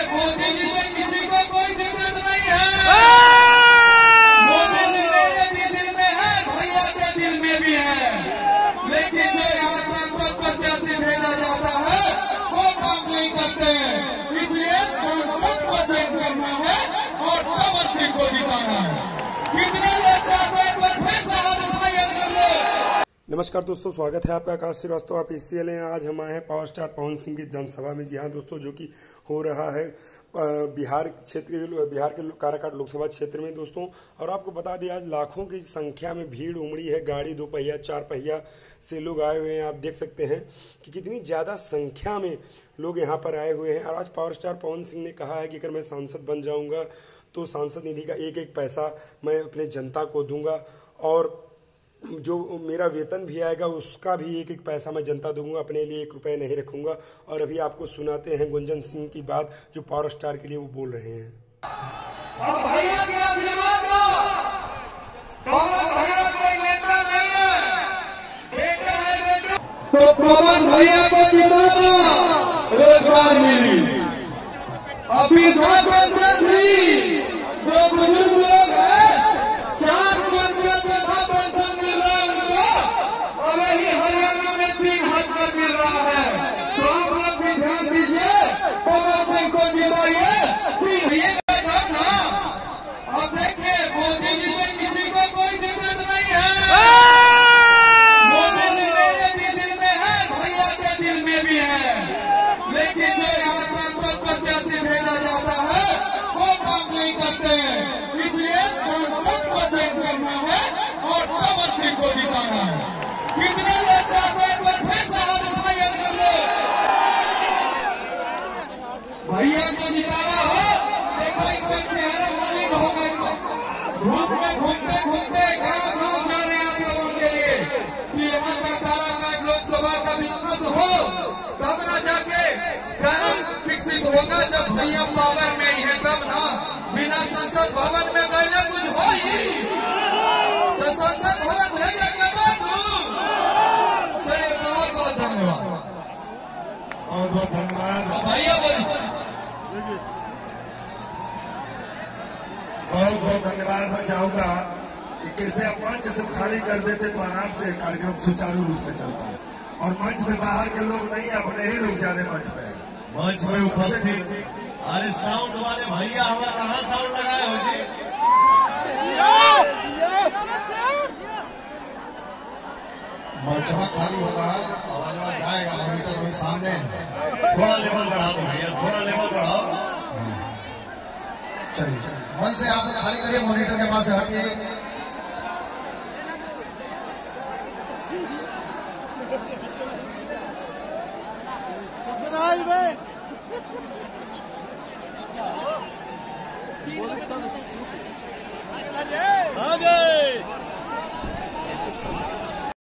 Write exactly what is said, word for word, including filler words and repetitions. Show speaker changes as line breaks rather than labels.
मोदी जी से किसी को कोई दिक्कत नहीं है। मोदी जी मेरे भी दिल में है, भैया के दिल में भी है, लेकिन जो यहाँ सांसद प्रत्याशी भेजा जाता है वो काम नहीं करते हैं। इसलिए सांसद को चेंज करना है और पवन सिंह को जिताना है। कितने लोग चाहते हैं पर फिर से हाथ उठाइए कर लो।
नमस्कार दोस्तों, स्वागत है आपका आकाश श्रीवास्तव। आप इस हैं आज हम आए हैं पावर स्टार पवन सिंह की जनसभा में। जी हाँ दोस्तों, जो कि हो रहा है बिहार क्षेत्र बिहार के काराकाट लोकसभा क्षेत्र में दोस्तों। और आपको बता दें, आज लाखों की संख्या में भीड़ उमड़ी है। गाड़ी दो पहिया चार पहिया से लोग आए हुए हैं। आप देख सकते हैं कि कितनी ज़्यादा संख्या में लोग यहाँ पर आए हुए हैं। और आज पावर स्टार पवन सिंह ने कहा है कि अगर मैं सांसद बन जाऊँगा तो सांसद निधि का एक एक पैसा मैं अपने जनता को दूंगा, और जो मेरा वेतन भी आएगा उसका भी एक एक पैसा मैं जनता दूंगा, अपने लिए एक रुपए नहीं रखूंगा। और अभी आपको सुनाते हैं गुंजन सिंह की बात, जो पावर स्टार के लिए वो बोल रहे हैं।
अब भैया के आशीर्वाद का पवन भैया कोई नेता नहीं है, बेटा है बेटा। तो पवन भैया को जिताना, रोजगार मिली, अभी पेंशन भी, जो बुजुर्ग लोग हैं चार सौ रुपये वृद्धा पेंशन मिल रहा है उनको, और वही हरियाणा में तीन हजार मिल रहा है। तो आप लोग भी ध्यान दीजिए, पवन सिंह को जिताइए। ये काम ना, अब देखिए मोदी जी से किसी को कोई दिक्कत नहीं है। मोदी जी मेरे भी दिल में है, भैया के दिल में भी है, लेकिन जो यहाँ सांसद प्रत्याशी भेजा जाता है वो काम नहीं करते हैं। इसलिए सांसद को चेंज करना है और पवन सिंह को जिताना है। कितने लोग चाहते हैं पर फिर से हाथ उठाइए कर लो। भैया को जिताना हो, देखो कोई चेहरा मालिक हो गई, धूप में घूमते घूमते गाँव गाँव जा रहे हैं आप लोगों के लिए कि यहाँ का काराकाट लोकसभा का विकास हो, तब ना जाके कारण विकसित होगा। जब भैया पावर में ही है तब ना, बिना संसद भवन में गए कुछ हो ही तो संसद भवन भेजे के बाबू। चलिए बहुत बहुत धन्यवाद,
बहुत बहुत धन्यवाद
भैया बोलिए।
बहुत बहुत धन्यवाद। मैं चाहूंगा कि कृपया मंच से खाली कर देते तो आराम से कार्यक्रम सुचारू रूप से चलता है। और मंच में बाहर के लोग नहीं, अपने ही लोग जाने मंच में
मंच में उपस्थित। अरे साउंड वाले भैया हमारा कहाँ साउंड लगाए हो जी? मंचवा खाली होगा, आवाज जाएगा, मॉनिटर में सामने। थोड़ा लेवल बढ़ाओ भैया, थोड़ा लेवल बढ़ाओ। चलिए मन से आप खाली करिए, मॉनिटर के पास हटिए।
आगे